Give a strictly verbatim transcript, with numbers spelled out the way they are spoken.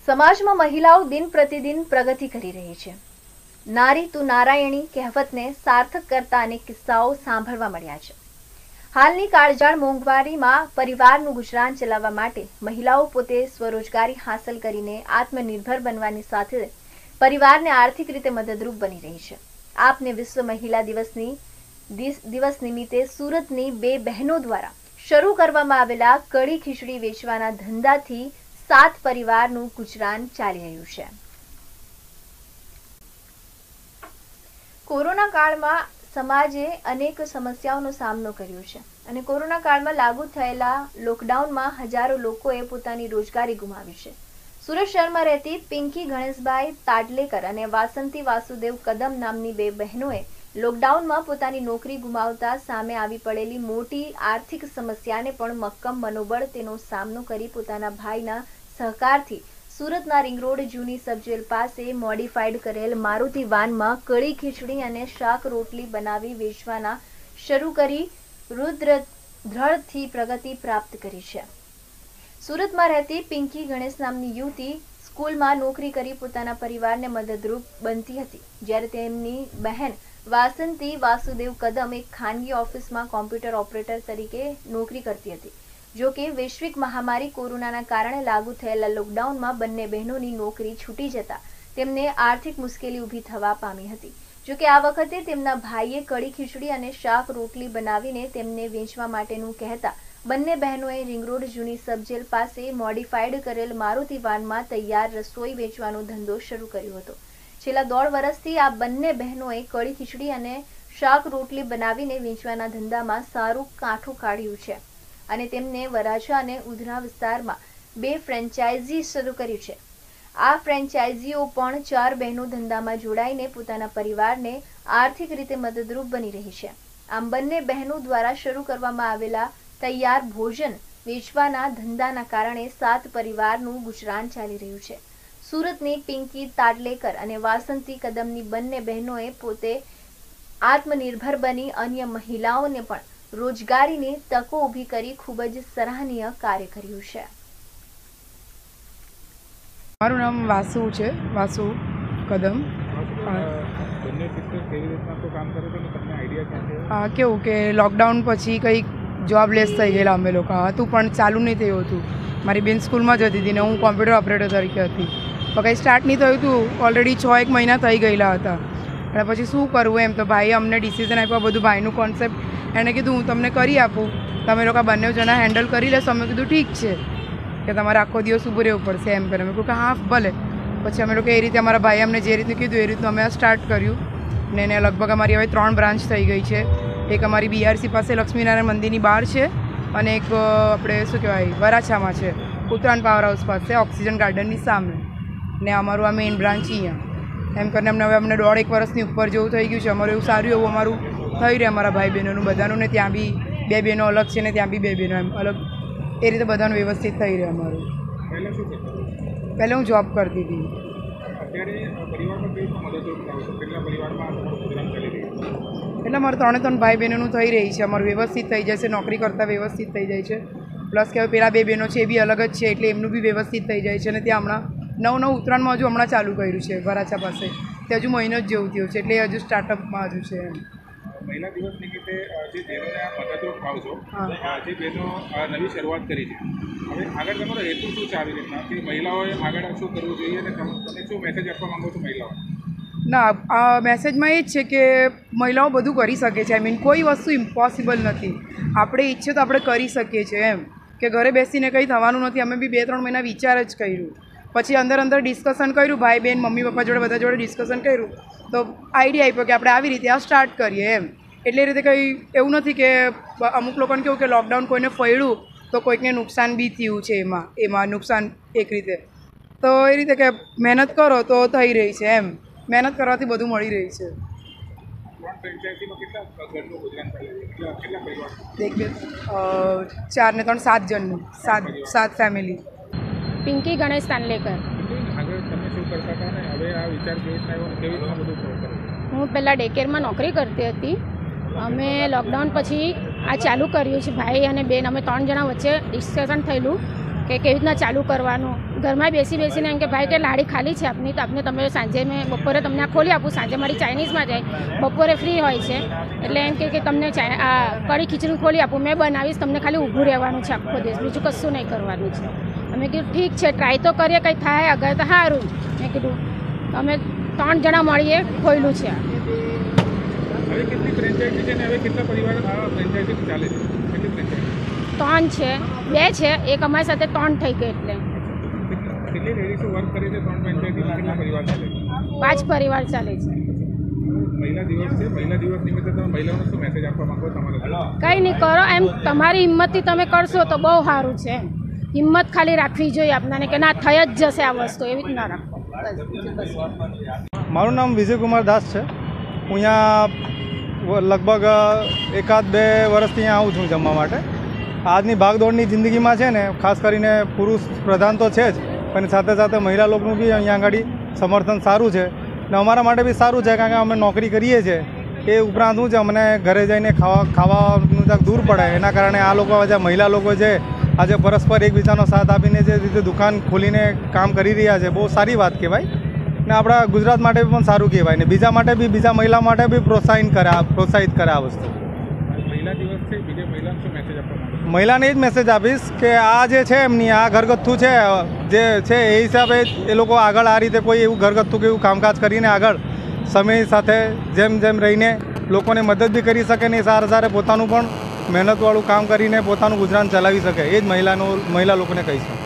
સમાજમાં મહિલાઓ દિન પ્રતિદિન પ્રગતિ કરી રહી છે. નારી તું નારાયણી કહેવતને સાર્થક કરતા અનેક કિસ્સાઓ સાંભળવા મળ્યા છે. હાલની કાળઝાળ મોંઘવારીમાં પરિવારનું ગુજરાન ચલાવવા માટે મહિલાઓ પોતે સ્વરોજગારી હાંસલ કરીને આત્મનિર્ભર બનવાની સાથે પરિવારને આર્થિક રીતે મદદરૂપ બની રહી છે. આપને વિશ્વ મહિલા દિવસની દિવસ નિમિત્તે સુરતની બે બહેનો દ્વારા શરૂ કરવામાં આવેલા કઢી ખીચડી વેચવાના ધંધાથી સાત પરિવારનું ગુજરાન ચાલી રહ્યું છે. કોરોના કાળમાં સમાજે અનેક સમસ્યાઓનો સામનો કર્યો છે અને કોરોના કાળમાં લાગુ થયેલા લોકડાઉનમાં હજારો લોકોએ પોતાની રોજગારી ગુમાવી છે. સુરત શહેરમાં રહેતી પિંકી ગણેશભાઈ તાડલેકર અને વાસંતી વાસુદેવ કદમ નામની બે બહેનોએ લોકડાઉનમાં પોતાની નોકરી ગુમાવતા સામે આવી પડેલી મોટી આર્થિક સમસ્યાને પણ મક્કમ મનોબળ તેનો સામનો કરી પોતાના ભાઈના સહકારથી સુરતના રિંગ રોડ જૂની સબજેલ પાસે મોડિફાઈડ કરેલ મારુતિ વાનમાં કઢી ખીચડી અને શાક રોટલી બનાવી વેચવાના શરૂ કરી રુદ્ર દ્રઢથી પ્રગતિ પ્રાપ્ત કરી છે. સુરતમાં રહેતી પિંકી ગણેશ નામની યુવતી સ્કૂલમાં નોકરી કરી પોતાના પરિવારને મદદરૂપ બનતી હતી, જ્યારે તેમની બહેન વાસંતી વાસુદેવ કદમ એક ખાનગી ઓફિસમાં કોમ્પ્યુટર ઓપરેટર તરીકે નોકરી કરતી હતી. જો કે વૈશ્વિક મહામારી કોરોનાના કારણે લાગુ થયેલા લોકડાઉનમાં બંને બહેનોની નોકરી છૂટી જતા તેમને આર્થિક મુશ્કેલી ઊભી થવા પામી હતી. જો કે આ વખતે તેમના ભાઈએ કઢી ખીચડી અને શાક રોટલી બનાવીને તેમને વેચવા માટેનું કહેતા બંને બહેનોએ રિંગ રોડ જૂની સબજેલ પાસે મોડિફાઈડ કરેલ મારુતિ વાનમાં તૈયાર રસોઈ વેચવાનો ધંધો શરૂ કર્યો હતો. છેલ્લા દોઢ વર્ષથી આ બંને બહેનોએ કઢી ખીચડી અને શાક રોટલી બનાવીને વેચવાના ધંધામાં સારું કાઠું કાઢ્યું છે અને તેમને વરાછા અને ઉધના વિસ્તારમાં બે ફ્રેન્ચાઇઝી શરૂ કરી છે. આ ફ્રેન્ચાઇઝીઓ પણ ચાર બહેનો ધંધામાં જોડાઈને પોતાના પરિવારને આર્થિક રીતે મદદરૂપ બની રહી છે. આમ બંને બહેનો દ્વારા શરૂ કરવામાં આવેલા તૈયાર ભોજન વેચવાના ધંધાના કારણે સાત પરિવારનું ગુજરાન ચાલી રહ્યું છે. સુરતની પિંકી તાડલેકર અને વાસંતી કદમની બંને બહેનોએ પોતે આત્મનિર્ભર બની અન્ય મહિલાઓને પણ રોજગારીની તકો ઊભી કરી ખૂબ જ સરાહનીય કાર્ય કર્યું છે. મારું નામ વાસુ છે, વાસુ કદમ. હા, કેવું કે લોકડાઉન પછી કંઈક જોબલેસ થઈ ગયેલા અમે લોકો. હતું પણ ચાલુ નહીં થયું હતું. મારી બેન સ્કૂલમાં જતી હતી ને હું કોમ્પ્યુટર ઓપરેટર તરીકે હતી. તો કંઈ સ્ટાર્ટ નહીં થયું હતું. ઓલરેડી છ એક મહિના થઈ ગયેલા હતા. અને પછી શું કરવું એમ તો ભાઈએ અમને ડિસિઝન આપ્યું. બધું ભાઈનું કોન્સેપ્ટ એણે કીધું હું તમને કરી આપું, તમે લોકો બંને જણા હેન્ડલ કરી લેશો. અમે કીધું ઠીક છે કે તમારે આખો દિવસ ઊભું રહેવું પડશે એમ કરે. અમે કહ્યું કે હા ભલે. પછી અમે લોકો એ રીતે અમારા ભાઈએ અમને જે રીતનું કીધું એ રીતનું અમે આ સ્ટાર્ટ કર્યું ને એને લગભગ અમારી હવે ત્રણ બ્રાન્ચ થઈ ગઈ છે. એક અમારી બીઆરસી પાસે લક્ષ્મીનારાયણ મંદિરની બહાર છે અને એક આપણે શું કહેવાય વરાછામાં છે, ઉત્તરાયણ પાવર હાઉસ પાસે ઓક્સિજન ગાર્ડનની સામે. ને અમારું આ મેઇન બ્રાન્ચ અહીંયા. એમ કરીને અમને હવે અમને દોઢ એક વર્ષની ઉપર જેવું થઈ ગયું છે. અમારું એવું સારું એવું અમારું થઈ રહે અમારા ભાઈ બહેનોનું બધાનું. ને ત્યાં બી બે બહેનો અલગ છે ને ત્યાં બી બે બહેનો એમ અલગ. એ રીતે બધાનું વ્યવસ્થિત થઈ રહે અમારું. પહેલાં હું જોબ કરતી હતી. એટલે મારે ત્રણે ત્રણ ભાઈ બહેનોનું થઈ રહી છે. અમારું વ્યવસ્થિત થઈ જાય છે, નોકરી કરતાં વ્યવસ્થિત થઈ જાય છે. પ્લસ કે હવે પેલા બે બહેનો છે એ બી અલગ જ છે એટલે એમનું બી વ્યવસ્થિત થઈ જાય છે. અને ત્યાં હમણાં નવ નવ ઉત્તરાયણમાં હજુ હમણાં ચાલુ કર્યું છે વરાછા પાસે. તે હજુ મહિનો જ જેવું થયું છે એટલે હજુ સ્ટાર્ટઅપમાં હજુ છે એમ. મહિલા દિવસ નિમિત્તે જે બહેનોને આ મદદરૂપ થાવ છો, જે બહેનો નવી શરૂઆત કરી છે, હવે આગળ તમારો હેતુ શું છે આવી રીતના કે મહિલાઓએ આગળ શું કરવું જોઈએ અને તમે શું મેસેજ આપવા માંગો છો મહિલાઓને? ના, આ મેસેજમાં એ જ છે કે મહિલાઓ બધું કરી શકે છે. આઈ મીન કોઈ વસ્તુ ઇમ્પોસિબલ નથી. આપણે ઈચ્છે તો આપણે કરી શકીએ છીએ એમ કે ઘરે બેસીને કંઈ થવાનું નથી. અમે બી બે ત્રણ મહિના વિચાર જ કર્યું. પછી અંદર અંદર ડિસ્કશન કર્યું, ભાઈ બહેન મમ્મી પપ્પા જોડે બધા જોડે ડિસ્કશન કર્યું તો આઈડિયા આપ્યો કે આપણે આવી રીતે આ સ્ટાર્ટ કરીએ એમ. એટલે એ રીતે કંઈ એવું નથી કે અમુક લોકોને કેવું કે લોકડાઉન કોઈને ફળ્યું તો કોઈકને નુકસાન બી થયું છે. એમાં એમાં નુકસાન એક રીતે તો એ રીતે કે મહેનત કરો તો થઈ રહી છે એમ. મહેનત કરવાથી બધું મળી રહી છે. એક બે ચાર ને ત્રણ સાત જણનું સાત સાત ફેમિલી. પિંકી ગણેશ તાંડલેકર. હું પહેલાં ડેકેરમાં નોકરી કરતી હતી. અમે લોકડાઉન પછી આ ચાલુ કર્યું છે. ભાઈ અને બેન અમે ત્રણ જણા વચ્ચે ડિસ્કશન થયેલું કે કેવી રીતના ચાલુ કરવાનું. ઘરમાં બેસી બેસીને એમ કે ભાઈ કે લાડી ખાલી છે આપની તો આપને તમે સાંજે મેં બપોરે તમને આ ખોલી આપું. સાંજે મારી ચાઇનીઝમાં જાય, બપોરે ફ્રી હોય છે એટલે એમ કે તમને આ કઢી ખીચડી ખોલી આપું, મેં બનાવીશ, તમને ખાલી ઊભું રહેવાનું છે આખો દિવસ, બીજું કશું નહીં કરવાનું છે. અમે કીધું ઠીક છે, ટ્રાય તો કરીએ, કંઈ થાય અગર તો સારું. મેં કીધું અમે ત્રણ જણા મળીએ ખોયલું છે. હવે કેટલી ફ્રેન્ચાઇઝી છે ને હવે કેટલા પરિવાર આ ફ્રેન્ચાઇઝી ચાલે છે? કેટલી ફ્રેન્ચાઇઝી? ત્રણ છે, બે છે, એક અમારી સાથે ત્રણ થઈ ગઈ. એટલે કેટલી લેડીઝો વર્ક કરે છે ત્રણ ફ્રેન્ચાઇઝીમાં? કેટલા પરિવાર ચાલે છે? પાંચ પરિવાર ચાલે છે. મહિલા દિવસ છે, મહિલા દિવસ નિમિત્તે તમે મહિલાઓને શું મેસેજ આપવા માંગો તમારે? કંઈ નહીં કરો, એમ તમારી હિંમતથી તમે કરશો તો બહુ સારું છે. હિંમત ખાલી રાખવી જોઈએ આપણાને કે ના થઈ જ જશે આ વસ્તુ, એવી જ ના રાખો. મારું નામ વિજયકુમાર દાસ છે. હું અહીંયા લગભગ એકાદ બે વર્ષથી અહીંયા આવું છું જમવા માટે. આજની ભાગદોડની જિંદગીમાં છે ને, ખાસ કરીને પુરુષ પ્રધાન તો છે જ, પણ સાથે સાથે મહિલા લોકોનું બી અહીંયા આગળ સમર્થન સારું છે ને અમારા માટે બી સારું છે, કારણ કે અમે નોકરી કરીએ છીએ. એ ઉપરાંત શું છે, અમને ઘરે જઈને ખાવા ખાવાનું જ્યાં દૂર પડે, એના કારણે આ લોકો જે મહિલા લોકો છે આજે પરસ્પર એકબીજાનો સાથ આપીને જે રીતે દુકાન ખોલીને કામ કરી રહ્યા છે, બહુ સારી વાત કહેવાય ને આપણા ગુજરાત માટે પણ સારું કહેવાય ને બીજા માટે બી, બીજા મહિલા માટે બી પ્રોત્સાહિત કરે પ્રોત્સાહિત કરે આ વસ્તુ. મહિલા દિવસ છે, બીજે મહિલાને શું મેસેજ આપવા માંગો? મહિલાને એ જ મેસેજ આપીશ કે આ જે છે એમની આ ઘરગથ્થું છે જે છે એ હિસાબે એ લોકો આગળ આ રીતે કોઈ એવું ઘરગથ્થું કે એવું કામકાજ કરીને આગળ સમય સાથે જેમ જેમ રહીને લોકોને મદદ બી કરી શકે ને સારા સારા પોતાનું પણ મહેનતવાળું કામ કરીને પોતાનું ગુજરાન ચલાવી શકે, એ જ મહિલાનું મહિલા લોકોને કહીશું.